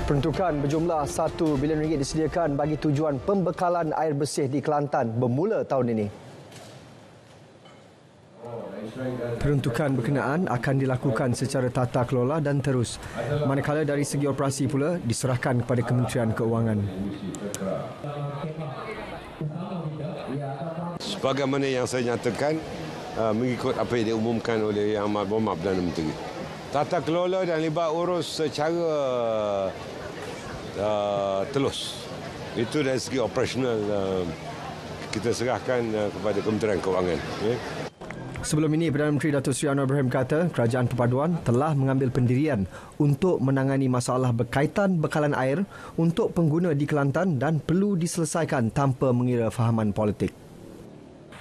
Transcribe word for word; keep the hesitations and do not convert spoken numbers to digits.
Peruntukan berjumlah satu bilion ringgit disediakan bagi tujuan pembekalan air bersih di Kelantan bermula tahun ini. Peruntukan berkenaan akan dilakukan secara tata kelola dan terus, manakala dari segi operasi pula diserahkan kepada Kementerian Keuangan. Sebagaimana yang saya nyatakan, uh, mengikut apa yang diumumkan oleh Yang Amat Berhormat Perdana Menteri. Tata kelola dan libat urus secara uh, telus. Itu dari segi operasional uh, kita serahkan uh, kepada Kementerian Keuangan. Okay? Sebelum ini, Perdana Menteri Datuk Seri Anwar Ibrahim kata Kerajaan Perpaduan telah mengambil pendirian untuk menangani masalah berkaitan bekalan air untuk pengguna di Kelantan dan perlu diselesaikan tanpa mengira fahaman politik.